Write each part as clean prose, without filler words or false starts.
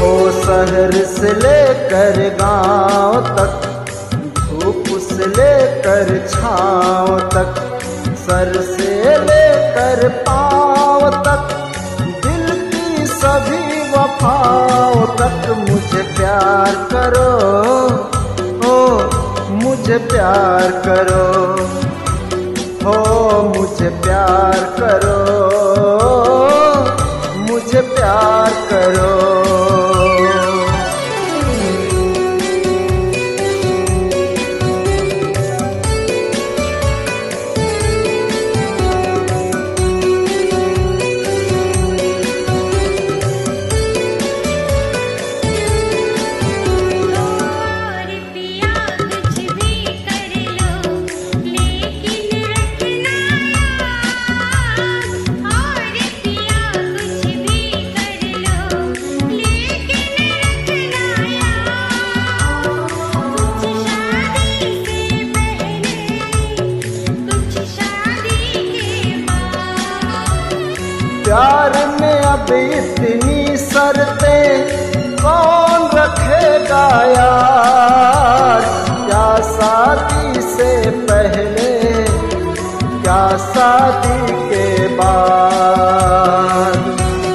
हो शहर से लेकर गांव तक, धूप से लेकर छाँव तक, सर से लेकर पाँव तक, दिल की सभी वफाओं तक मुझे प्यार करो, हो मुझे प्यार करो, हो मुझे प्यार करो, मुझे प्यार करो। प्यार में अब इतनी शर्तें कौन रखेगा यार, क्या शादी से पहले, क्या शादी के बाद।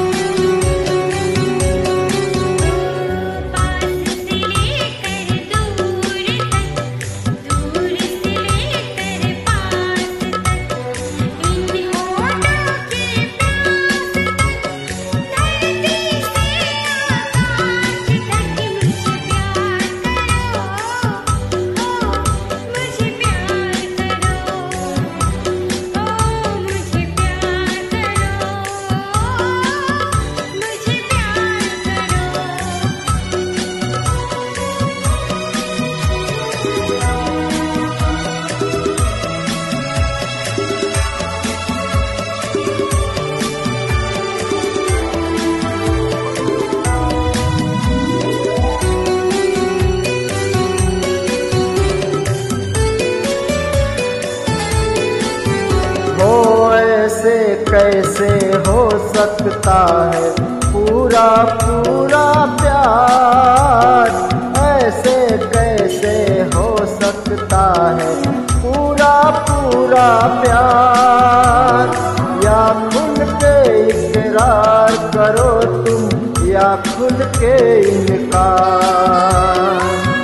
ऐसे कैसे हो सकता है पूरा पूरा प्यार, ऐसे कैसे हो सकता है पूरा पूरा प्यार। या खुल के इकरार करो तुम, या खुल के इनकार।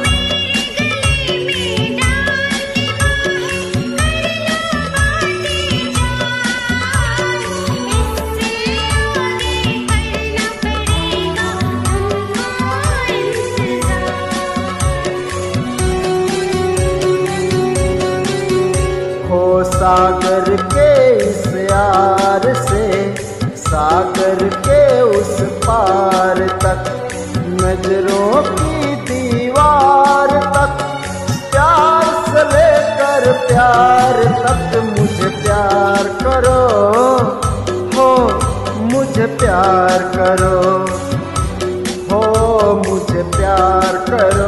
सागर के इस यार से सागर के उस पार तक, नजरों की दीवार तक, प्यार से लेकर प्यार तक मुझे प्यार करो, हो मुझे प्यार करो, हो मुझे प्यार करो,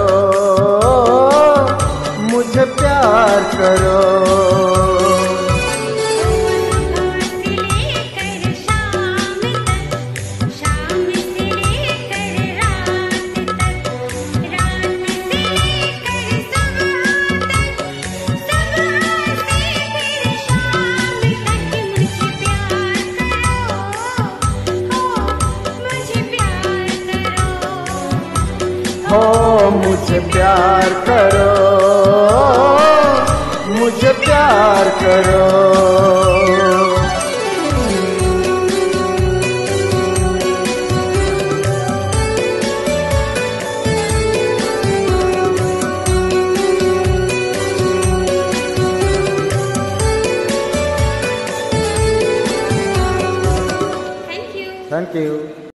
मुझे प्यार करो। हो मुझे प्यार करो, मुझे प्यार करो। Thank you.